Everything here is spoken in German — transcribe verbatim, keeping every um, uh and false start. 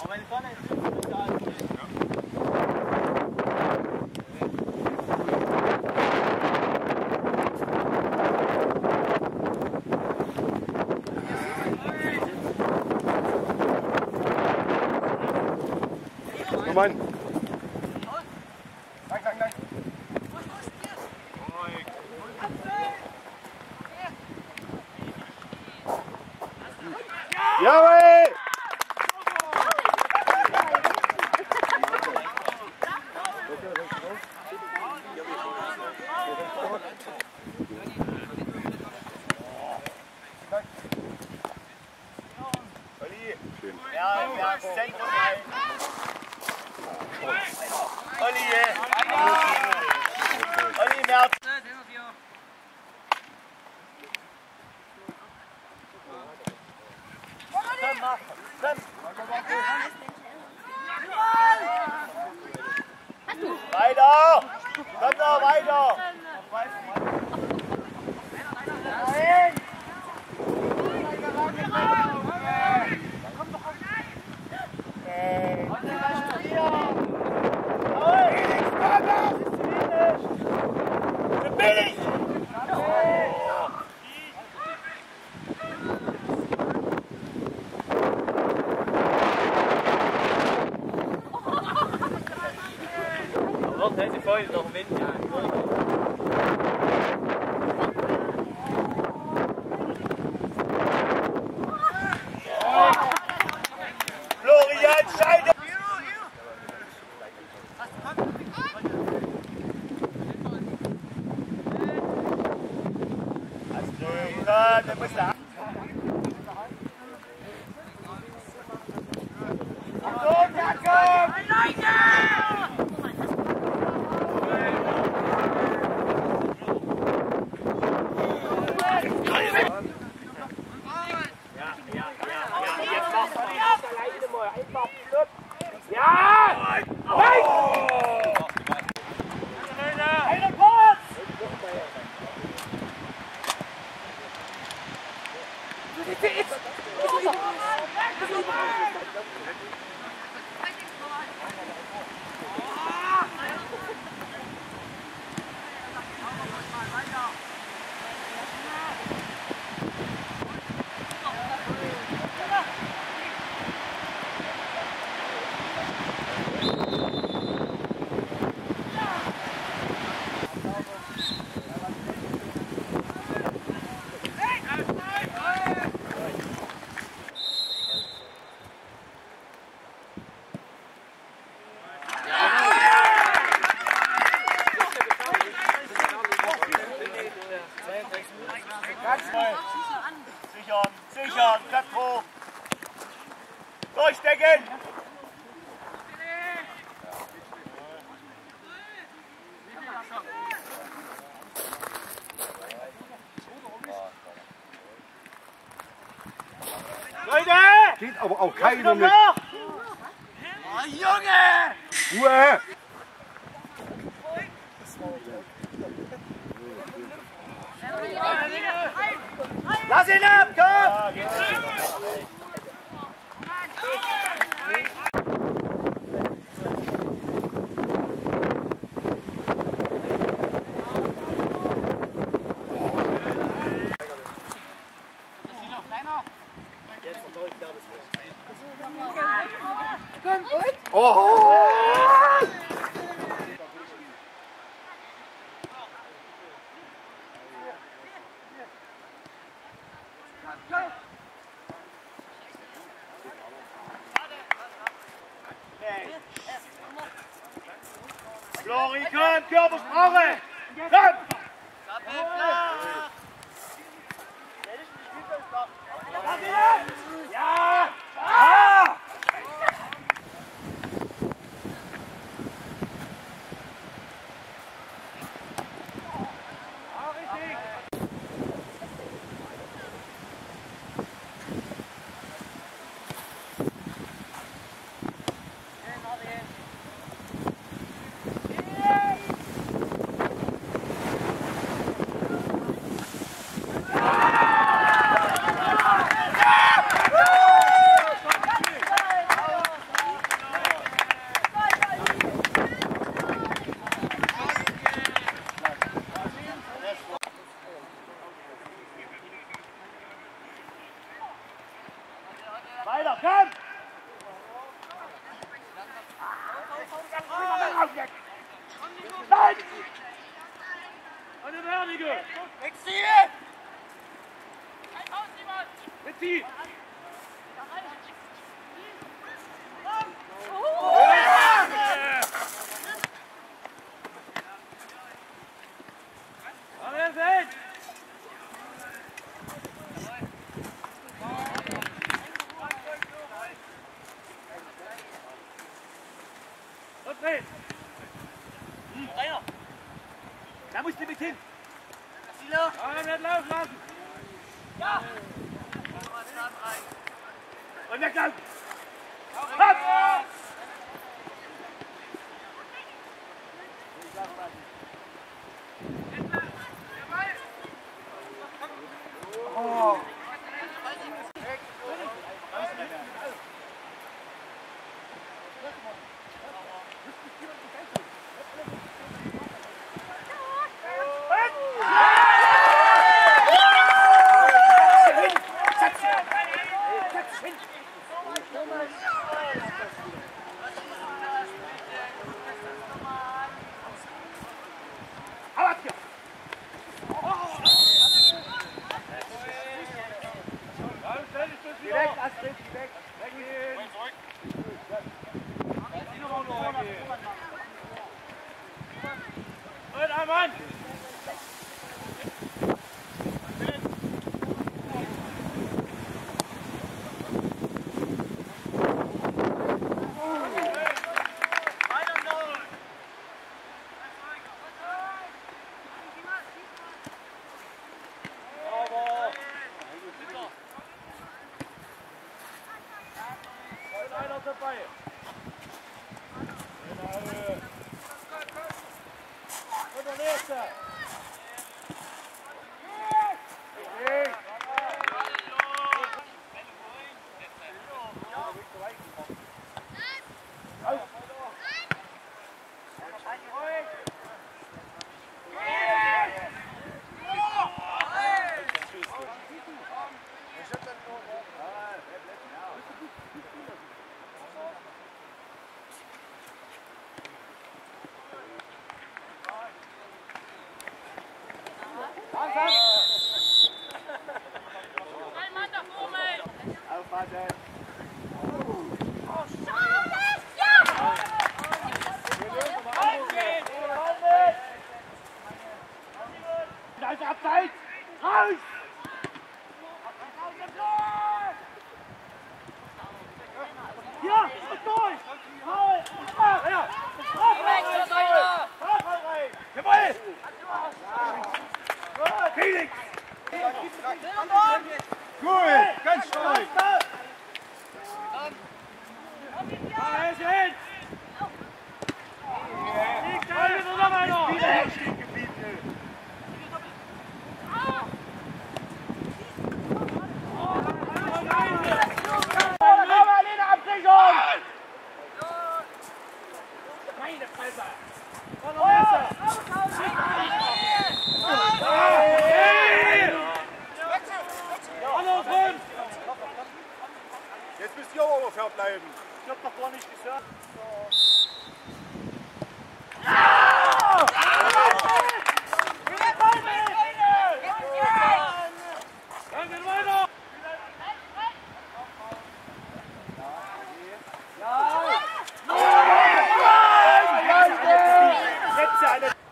Komm rein. Dank, dank, dank. Jawohl! Schön. Ja, ja, Zentrum rein. Olli! Olli, Merz! Komm, mach! Komm! Weiter! Komm noch, weiter! Nein! Billig! Wacht, hij is voll nog een beetje. Florian, Scheide! Der muss da. Achtung, Jakob! Sichern, sichern, Kopf hoch. Durchstecken. Leute! Geht aber auch keiner mit. Oh, Junge! Ruhe! Lass ihn ab, komm! Oh! Flori, komm, Körpersprache! Komm! Ja! Ah! Eine Werdige! Wegziehen! Mitziehen! Da musst du mit hin! Ja, er wird laufen lassen! Ja! Und weglaufen! Hopp! Oh! Direkt, Astrid, direkt. Weggehen. Und ein Mann. Einer dabei. Und der nächste. Ein Mann da vorne! Aufpassen! Da ist Abseits! Raus! Ja, und durch! Ja! Jawohl! Felix! Cool! Ganz stark! Da ist er hin! Liegt da hinten noch einer! Wieder stehen geblieben! Meine Fresse! Jetzt müsst ihr aber fair bleiben. Ich hab doch gar nicht gesagt. Dann geht weiter! Ja! Jetzt alle!